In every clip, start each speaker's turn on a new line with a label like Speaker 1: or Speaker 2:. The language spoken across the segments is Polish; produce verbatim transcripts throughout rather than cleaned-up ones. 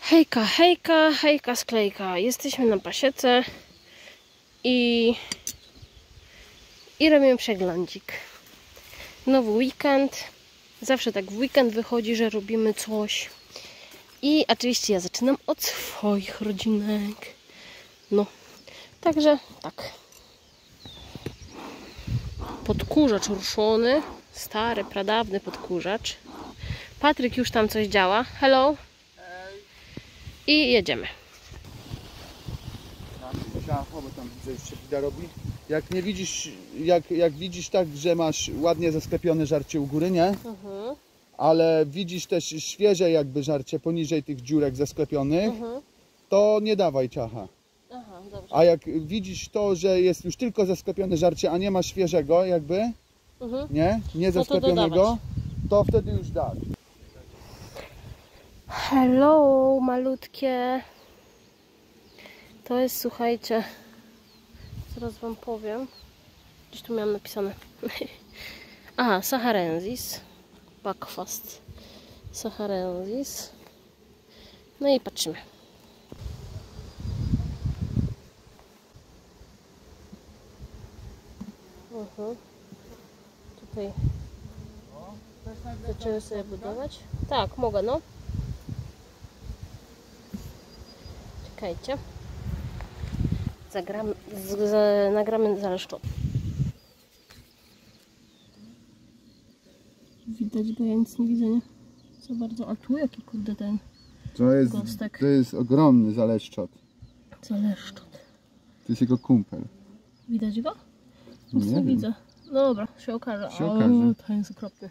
Speaker 1: Hejka, hejka, hejka, sklejka. Jesteśmy na pasiece i, i robimy przeglądzik. Nowy weekend. Zawsze tak w weekend wychodzi, że robimy coś. I oczywiście ja zaczynam od swoich rodzinek. No, także tak. Podkurzacz ruszony. Stary, pradawny podkurzacz. Patryk już tam coś działa. Hello. I jedziemy.
Speaker 2: Tam widzę, już się widać robi. Jak nie widzisz, jak, jak widzisz tak, że masz ładnie zasklepione żarcie u góry, nie?
Speaker 1: Mhm.
Speaker 2: Ale widzisz też świeże jakby żarcie poniżej tych dziurek zasklepionych,
Speaker 1: Mhm.
Speaker 2: to nie dawaj ciacha.
Speaker 1: Aha, dobrze.
Speaker 2: A jak widzisz to, że jest już tylko zasklepione żarcie, a nie ma świeżego jakby,
Speaker 1: Mhm.
Speaker 2: nie? Nie
Speaker 1: No to
Speaker 2: zasklepionego,
Speaker 1: dodawać.
Speaker 2: to wtedy już daj.
Speaker 1: Hello, malutkie. To jest, słuchajcie, zaraz wam powiem. Gdzieś tu miałam napisane. Aha, Saharensis. Buckfast. Saharensis. No i patrzymy. Mhm. Tutaj zaczęły sobie budować. Tak, mogę, no. Czekajcie. Zagramy, z, z, nagramy zaleszczot. Widać go, ja nic nie widzę, nie? Co bardzo, a tu jaki kurde ten
Speaker 2: To jest,
Speaker 1: gostek.
Speaker 2: to jest ogromny zaleszczot.
Speaker 1: Zaleszczot.
Speaker 2: To jest jego kumpel.
Speaker 1: Widać go? Nic nie,
Speaker 2: Nie
Speaker 1: nie widzę. No dobra, się okaże.
Speaker 2: Się okaże.
Speaker 1: O, to jest okropny.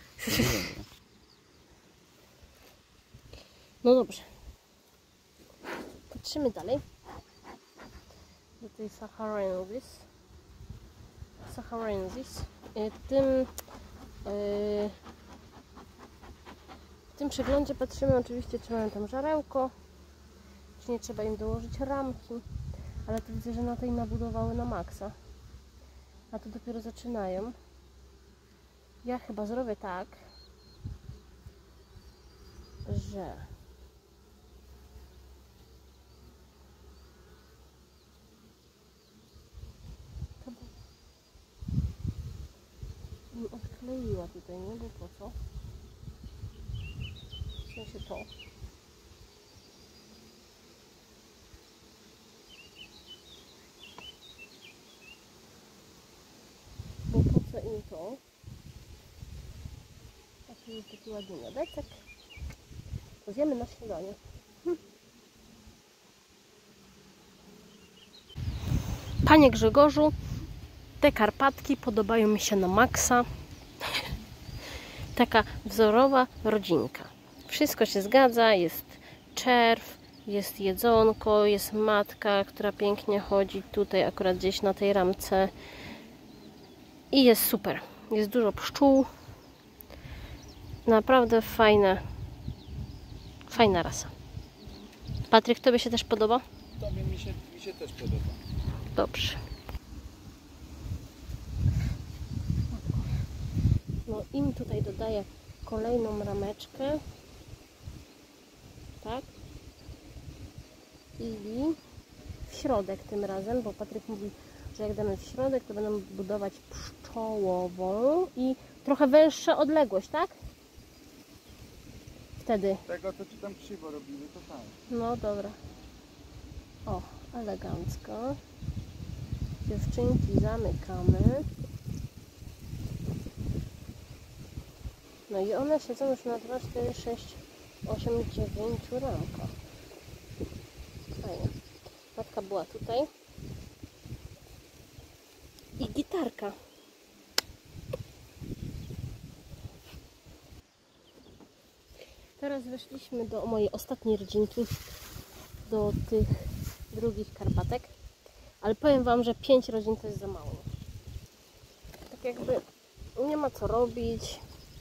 Speaker 1: No dobrze. Patrzymy dalej. Do tej Saharensis. Saharensis. W tym, yy, w tym przeglądzie patrzymy oczywiście, czy mają tam żarełko, czy nie trzeba im dołożyć ramki, ale to widzę, że na tej nabudowały na maksa, a to dopiero zaczynają. Ja chyba zrobię tak, że bym odkleiła tutaj, nie? Bo po co? W sensie to. Bo po co im to? A tu jest taki ładny miodeczek. To zjemy na śniadanie. Hm. Panie Grzegorzu, te Karpatki podobają mi się na maksa. Taka wzorowa rodzinka. Wszystko się zgadza, jest czerw, jest jedzonko, jest matka, która pięknie chodzi tutaj akurat gdzieś na tej ramce. I jest super. Jest dużo pszczół. Naprawdę fajne, fajna rasa. Patryk, tobie się też podoba?
Speaker 2: Tobie mi się, mi się też podoba.
Speaker 1: Dobrze. No im tutaj dodaję kolejną rameczkę. Tak. I w środek tym razem, bo Patryk mówi, że jak damy w środek, to będą budować pszczołową i trochę węższa odległość, tak? Wtedy.
Speaker 2: Tego to ci tam krzywo robili, to tak.
Speaker 1: No dobra. O, elegancko. Dziewczynki zamykamy. No i one siedzą już na dwa, cztery, sześć, osiem, dziewięć ramkach. Fajnie. Matka była tutaj. I gitarka. Teraz weszliśmy do mojej ostatniej rodzinki. Do tych drugich Karpatek. Ale powiem wam, że pięć rodzin to jest za mało. Tak jakby nie ma co robić.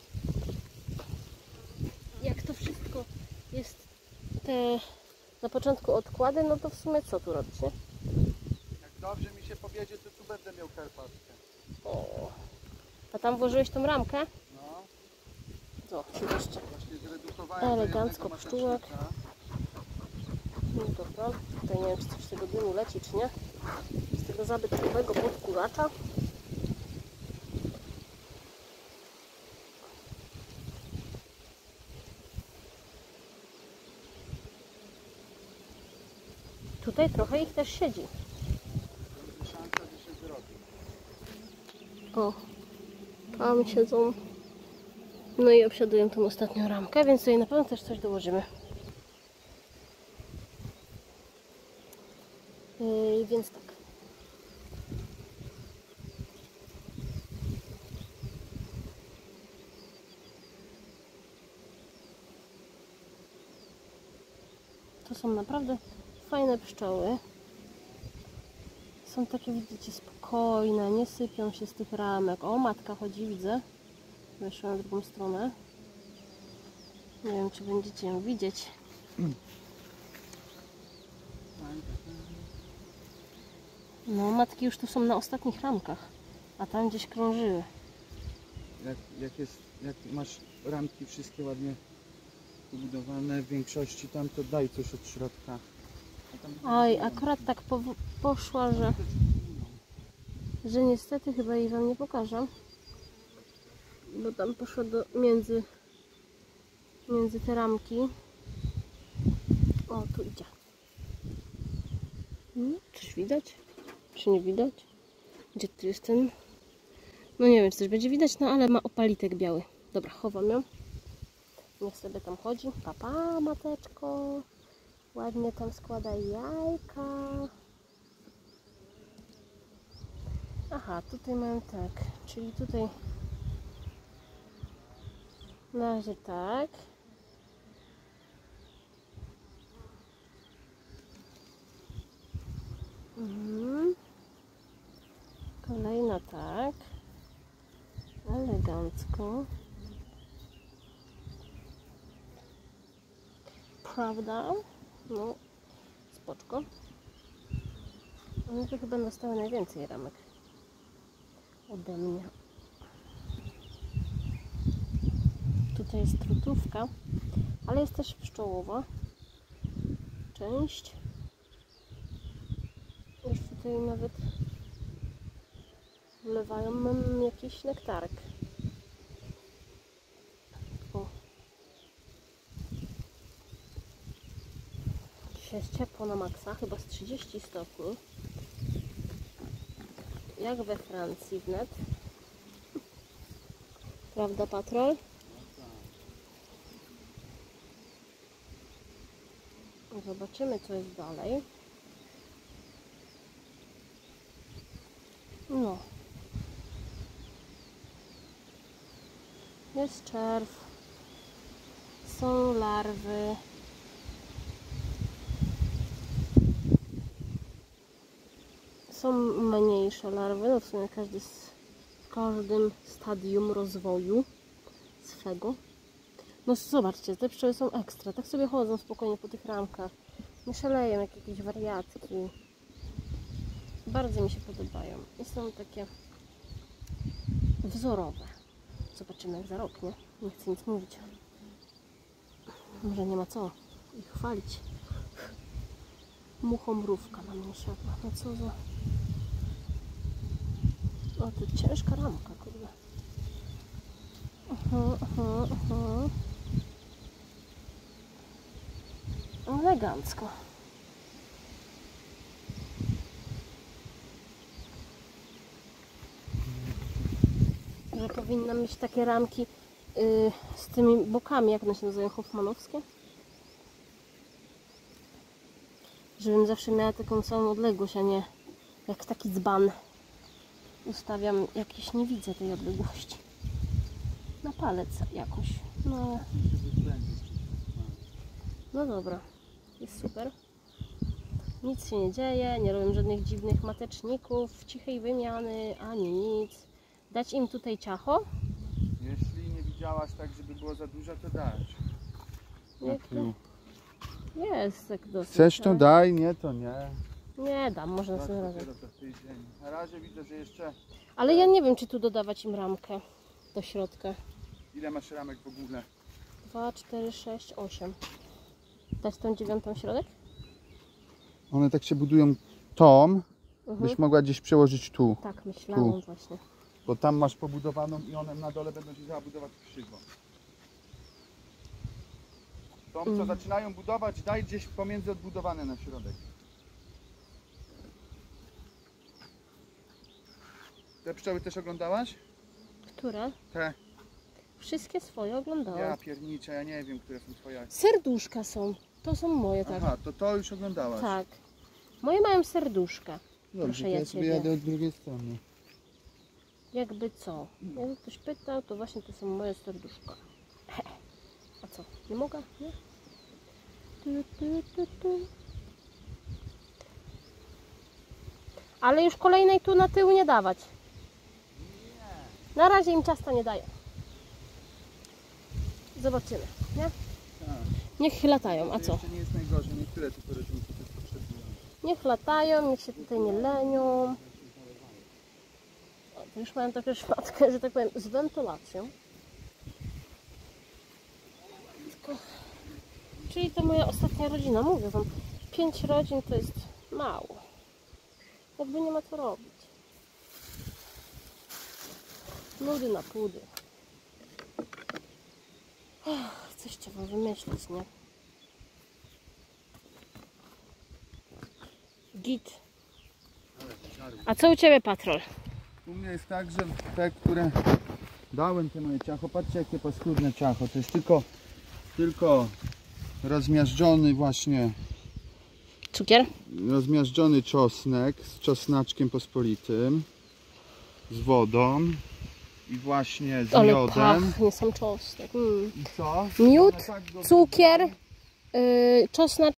Speaker 1: Jak to wszystko jest te na początku odkłady, no to w sumie co tu robić, nie?
Speaker 2: Jak dobrze mi się powiedzie, to tu będę miał Karpatkę.
Speaker 1: O. A tam włożyłeś tą ramkę?
Speaker 2: No.
Speaker 1: Co, jeszcze.
Speaker 2: Właśnie zredukowałem
Speaker 1: Elegancko pszczółek. No dobra, tutaj nie wiem, czy coś z tego dymu leci, czy nie. Z tego zabytkowego podkulacza. Tutaj trochę ich też siedzi. O, tam siedzą. No i obsiadują tą ostatnią ramkę, więc tutaj na pewno też coś dołożymy. Yy, więc tak. To są naprawdę fajne pszczoły. Są takie, widzicie, spokojne, nie sypią się z tych ramek. O, matka chodzi, widzę. Weszła na drugą stronę. Nie wiem, czy będziecie ją widzieć. No, matki już tu są na ostatnich ramkach, a tam gdzieś krążyły.
Speaker 2: Jak, jak, jest, jak masz ramki wszystkie ładnie pobudowane w większości tam, to daj coś od środka.
Speaker 1: Oj, akurat tak po, poszła, że, że niestety chyba jej wam nie pokażę. Bo tam poszła do, między, między te ramki. O, tu idzie. Hmm, coś widać? Czy nie widać? Gdzie tu jest ten? No nie wiem, czy coś będzie widać, no ale ma opalitek biały. Dobra, chowam ją. Niech sobie tam chodzi. Papa, mateczko. Ładnie tam składa jajka. Aha, tutaj mam tak. Czyli tutaj na razie tak. Mhm. Kolejna tak. Elegancko. Prawda? No, spoczko. One tu chyba dostały najwięcej ramek ode mnie. Tutaj jest trutówka, ale jest też pszczołowa część. Już tutaj nawet wlewają mam jakiś nektarek. O. Dzisiaj jest ciepło na maksa, chyba z trzydzieści stopni. Jak we Francji wnet. Prawda, patrol? Zobaczymy, co jest dalej. No. Jest czerw. Są larwy. Są mniejsze larwy. No w sumie każdy z, w każdym stadium rozwoju swego. No zobaczcie, te pszczoły są ekstra. Tak sobie chodzą spokojnie po tych ramkach. Nie szaleją jak jakieś wariatki. Bardzo mi się podobają. I są takie wzorowe. Zobaczymy jak za rok, nie? Nie chcę nic mówić. Może nie ma co ich chwalić. Muchomrówka na mnie siadła. No co za... O, to ciężka ramka, kurde. Aha, aha, aha. Elegancko. Że powinnam mieć takie ramki yy, z tymi bokami, jak one się nazywają, hoffmanowskie. Żebym zawsze miała taką samą odległość, a nie jak taki dzban. Ustawiam jakieś, nie widzę tej odległości. Na palec jakoś. No, no dobra, jest super. Nic się nie dzieje, nie robię żadnych dziwnych mateczników, cichej wymiany, ani nic. Dać im tutaj ciacho?
Speaker 2: Jeśli nie widziałaś tak, żeby było za dużo, to dać.
Speaker 1: Jak to? Jest tak dosyć.
Speaker 2: Chcesz to
Speaker 1: ale...
Speaker 2: daj, nie to nie.
Speaker 1: Nie dam, można
Speaker 2: Tak,
Speaker 1: sobie razem.
Speaker 2: dopiero za tydzień. Na razie widzę, że jeszcze...
Speaker 1: Ale ja nie wiem, czy tu dodawać im ramkę do środka.
Speaker 2: Ile masz ramek w ogóle?
Speaker 1: dwa, cztery, sześć, osiem. Dać tą dziewiątą środek?
Speaker 2: one tak się budują tą,
Speaker 1: Mhm.
Speaker 2: byś mogła gdzieś przełożyć tu.
Speaker 1: Tak, myślałam
Speaker 2: Tu.
Speaker 1: właśnie.
Speaker 2: Bo tam masz pobudowaną i one na dole będą się zabudować krzywo. Tą, co
Speaker 1: Mm.
Speaker 2: zaczynają budować, daj gdzieś pomiędzy odbudowane na środek. Te pszczoły też oglądałaś?
Speaker 1: Które?
Speaker 2: Te.
Speaker 1: Wszystkie swoje oglądałam.
Speaker 2: Ja pierniczę, ja nie wiem, które są twoje.
Speaker 1: Serduszka są. To są moje, tak.
Speaker 2: Aha, to to już oglądałaś.
Speaker 1: Tak. Moje mają serduszka.
Speaker 2: Dobrze,
Speaker 1: Proszę
Speaker 2: to
Speaker 1: ja
Speaker 2: ja sobie
Speaker 1: ciebie.
Speaker 2: jadę od drugiej strony.
Speaker 1: Jakby co? Jakby ktoś pytał, to właśnie to są moje serduszka. A co? Nie mogę? Nie? Tu, tu, tu, tu. Ale już kolejnej tu na tył nie dawać. Na razie im ciasta nie daję. Zobaczymy, nie?
Speaker 2: Tak.
Speaker 1: Niech latają, a
Speaker 2: To
Speaker 1: co?
Speaker 2: jeszcze nie jest najgorzej, niektóre tylko rodzinki też potrzebują.
Speaker 1: Niech latają, niech się tutaj nie lenią. O, to już mają taką szmatkę, że tak powiem, z wentylacją. Tylko... Czyli to moja ostatnia rodzina. Mówię wam, pięć rodzin to jest mało. Jakby nie ma co robić. Nudy na pudy. Ach, coś trzeba wymyślić, nie? Git. A co u Ciebie, patrol?
Speaker 2: U mnie jest tak, że te, które dałem te moje ciacho, patrzcie jakie paskudne ciacho, to jest tylko, tylko rozmiażdżony właśnie,
Speaker 1: Cukier?
Speaker 2: rozmiażdżony czosnek z czosnaczkiem pospolitym, z wodą i właśnie z
Speaker 1: Ale
Speaker 2: miodem.
Speaker 1: pachnie sam czosnek. Mm.
Speaker 2: I co?
Speaker 1: Miód,
Speaker 2: One tak go
Speaker 1: cukier,
Speaker 2: wyglądają.
Speaker 1: yy, czosnek,